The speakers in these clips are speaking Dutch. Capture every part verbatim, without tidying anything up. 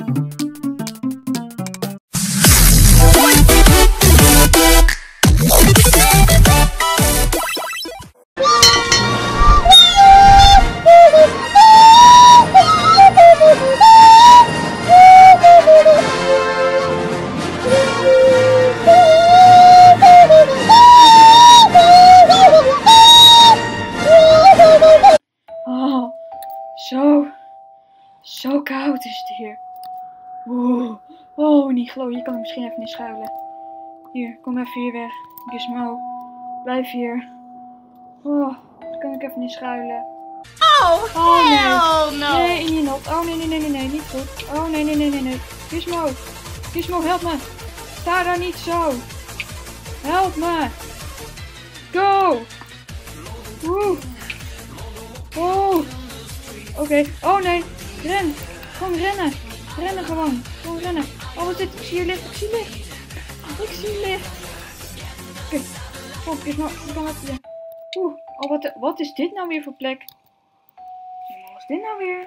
Zo, zo koud is het hier. Oeh, oh Niglo, hier kan ik misschien even in schuilen. Hier, kom even hier weg. Gizmo, blijf hier. Oh, dan kan ik even in schuilen. Oh, Oh hell nee, no! nee, in je not. Oh nee, nee, nee, nee, nee, niet goed. Oh nee, nee, nee, nee, nee. Gizmo, Gizmo, help me. Sta daar niet zo. Help me. Go. Woe. Oh. Oké, okay. Oh nee, ren. Gewoon rennen. Rennen gewoon. Gewoon rennen. Oh, wat is dit? Ik zie hier licht. Ik zie licht. Ik zie licht. Oké. Okay. Oh, Gizmo, ik kan het. Oeh. Oh, wat, wat is dit nou weer voor plek? Wat is dit nou weer?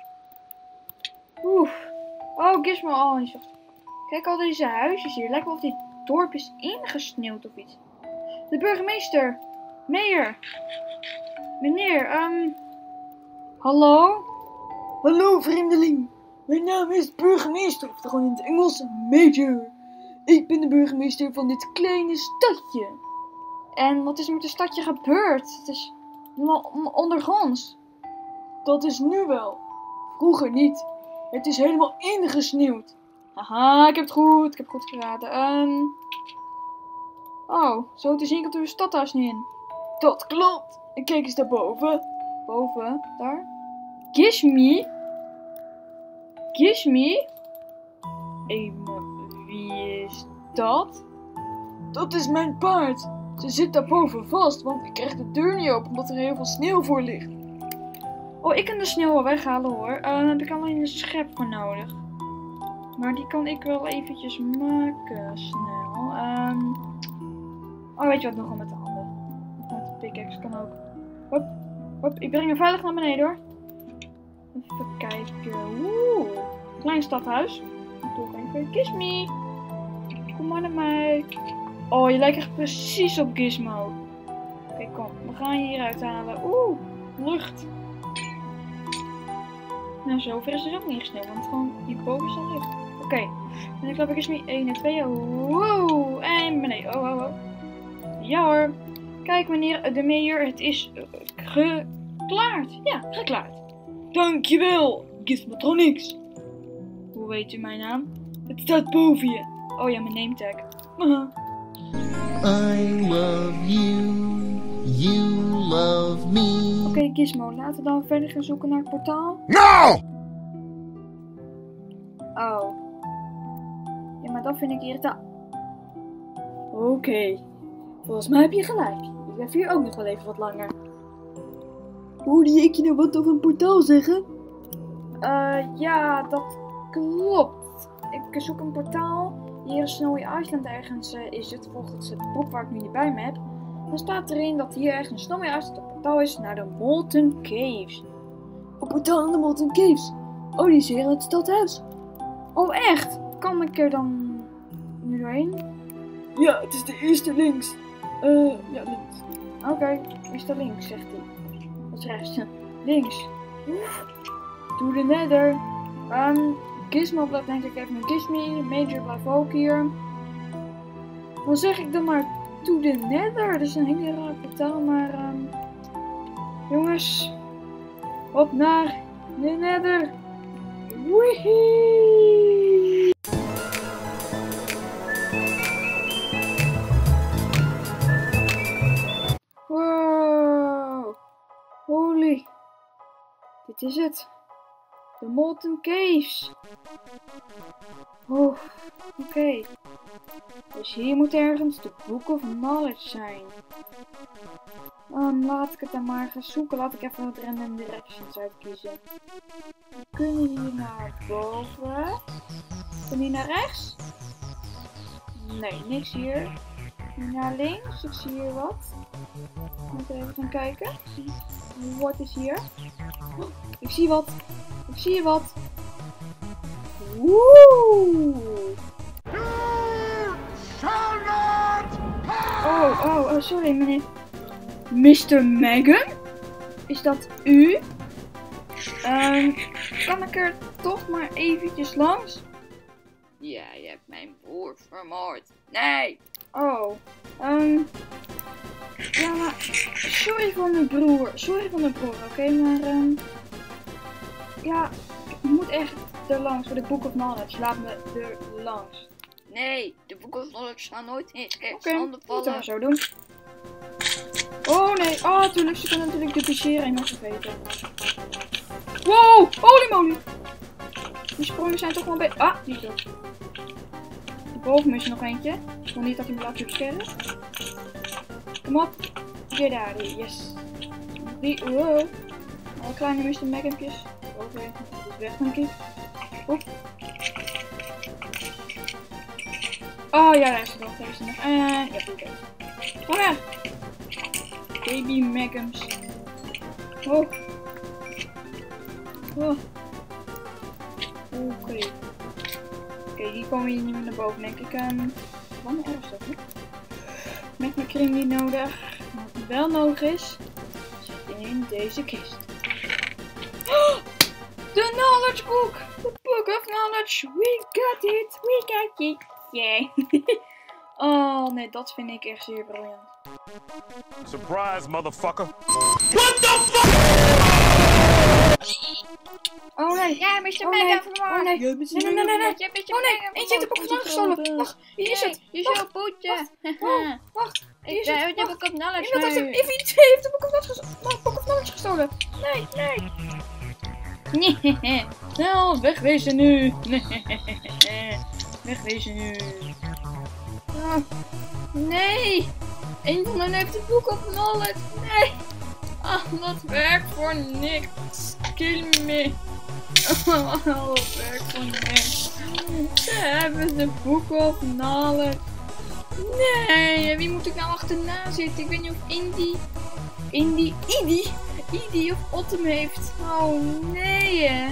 Oeh. Oh, Gizmo. Oh, niet zo. Kijk al deze huisjes hier. Lijkt wel of dit dorp is ingesneeuwd of iets. De burgemeester. Meneer. Meneer, um... hallo? Hallo vreemdeling. Mijn naam is burgemeester, of gewoon in het Engels Major. Ik ben de burgemeester van dit kleine stadje. En wat is er met het stadje gebeurd? Het is helemaal ondergronds. Dat is nu wel. Vroeger niet. Het is helemaal ingesneeuwd. Haha, ik heb het goed. Ik heb het goed geraden. Um... Oh, zo te zien komt er een stadhuis niet in. Dat klopt. En kijk eens daarboven. Boven, daar. Gizmi? Gizmi? Hé, wie is dat? Dat is mijn paard. Ze zit daarboven vast, want ik krijg de deur niet open omdat er heel veel sneeuw voor ligt. Oh, ik kan de sneeuw wel weghalen hoor. Uh, daar heb ik alleen een schep voor nodig. Maar die kan ik wel eventjes maken, snel. Um... Oh, weet je wat, nog wel met de handen. Of met de pickaxe kan ook. Hop, hop, ik breng hem veilig naar beneden hoor. Even kijken. Oeh, klein stadhuis. Toch even. Gizmi. Kom maar naar mij. Oh, je lijkt echt precies op Gizmo. Oké, okay, kom. We gaan je hier uithalen. Oeh, lucht. Nou, zover is het ook niet gesneeuwd, want gewoon hierboven is al lucht. Oké, okay. En dan klap ik Gizmi één en twee. Wow, en beneden. Oh, oh, oh. Ja hoor. Kijk meneer de mayor, het is uh, geklaard. Ja, geklaard. Dankjewel, Gizmotronics. Hoe weet u mijn naam? Het staat boven je. Oh ja, mijn name tag. Uh-huh. I love you, you love me. Oké okay, Gizmo, laten we dan verder gaan zoeken naar het portaal. No! Oh. Ja, maar dat vind ik irritant. Oké. Okay. Volgens mij heb je gelijk. Ik blijf hier ook nog wel even wat langer. Hoorde ik je nou wat over een portaal zeggen? Uh, ja, dat klopt. Ik zoek een portaal. Hier in Snowy Island ergens uh, is het, volgens het boek waar ik nu niet bij me heb. Dan staat erin dat hier ergens in Snowy Island een portaal is naar de Molten Caves. Een portaal naar de Molten Caves? Oh, die is hier in het stadhuis. Oh, echt? Kan ik er dan nu doorheen? Ja, het is de eerste links. Eh, uh, ja, links. Oké, okay, eerste links, zegt hij. Dat is rechts. Links. To the nether. Um, Gizmo blijft denk ik even met Gizmi. Major blijft ook hier. Dan zeg ik dan maar to the nether. Dat is een hele raar portaal, maar um, jongens. Op naar de nether. Wee! Wow. Holy. Dit is het. De Molten Caves. Oh, oké. Okay. Dus hier moet ergens de Book of Knowledge zijn. Um, laat ik het dan maar gaan zoeken. Laat ik even wat random directions uitkiezen. We kunnen hier naar boven. Kunnen hier naar rechts? Nee, niks hier. Hier naar links. Ik zie hier wat. Moet even gaan kijken. Wat is hier? Oh, ik zie wat. Ik zie wat. Woe! Oh, oh, oh, sorry meneer. mister Megan? Is dat u? Um, kan ik er toch maar eventjes langs? Ja, je hebt mijn broer vermoord. Nee! Oh, um, ja, maar, sorry voor mijn broer, sorry voor mijn broer, oké, okay? maar, um, ja, ik moet echt er langs voor de Book of Knowledge, laat me er langs. Nee, de Book of Knowledge staan nooit in Oké, handen dat gaan we vallen. zo doen. Oh nee, oh tuurlijk, ze kunnen natuurlijk dupliceren en nog vergeten. Wow, holy moly! Die sprongen zijn toch wel bij. Ah, die is dood. Boven is er nog eentje. Ik wil niet dat hij me laat dupliceren. Kom op. Get out of here, yes. Die, wow. Alle kleine mister Megampjes. Oké, dat is weg denk ik. Oep. Oh ja, daar is er nog, daar is er nog. En ja, oké. Kom her. Baby Megams. Oh. Oh. Oké. Okay. Oké, okay, die komen hier niet meer naar boven, denk ik. Um, wat een erfstof, hè? Met mijn cream niet nodig. Maar wat wel nodig is, zit in deze kist. Oh, de Knowledge Book! The Book of Knowledge! We got it! We got it! Yay! Oh nee, dat vind ik echt zeer briljant. Surprise, motherfucker! Oh nee! Ja, mister Oh, Megan nee. vermoord! Oh nee! Nee, nee, nee, nee, nee! Je hebt mister Oh nee! Megan Eentje heeft de Book of Knowledge gestolen! Wacht! Hier is het! Je Wacht. zou boetje! Oh, wacht! Hier Ik is ben het! uit de Wacht. Book of Knowledge Iemand heeft, nu. heeft, heeft, heeft de Book of Knowledge gestolen! Book of Knowledge gestolen! Nee, nee! Nee, snel, wegwezen nu! Nee, wegwezen nu! Ah, nee! Een van hen heeft de Book of Knowledge! Nee! Ah, dat werkt voor niks! Kill me! Oh, dat werkt voor niks! Ze hebben de Book of Knowledge! Nee, wie moet ik nou achterna zitten? Ik weet niet of Indy, Indy, Indy, Indy of Ottom heeft. Oh nee hè.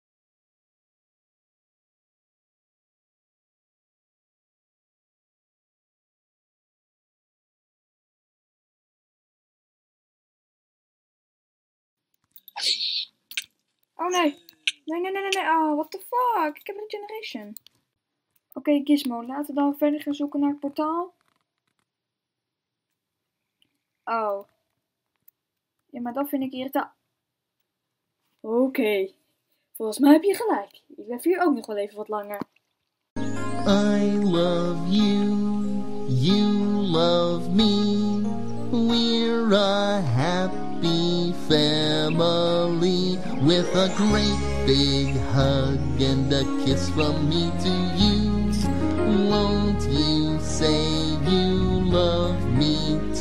Oh nee. Nee, nee, nee, nee, nee. Oh, what the fuck. Ik heb een generation. Oké, okay, Gizmo. Laten we dan verder gaan zoeken naar het portaal. Oh. Ja, maar dat vind ik irritant. Oké. Okay. Volgens mij heb je gelijk. Ik blijf hier ook nog wel even wat langer. I love you, you love me. We're a happy family with a great big hug and a kiss from me to you. Won't you say you love me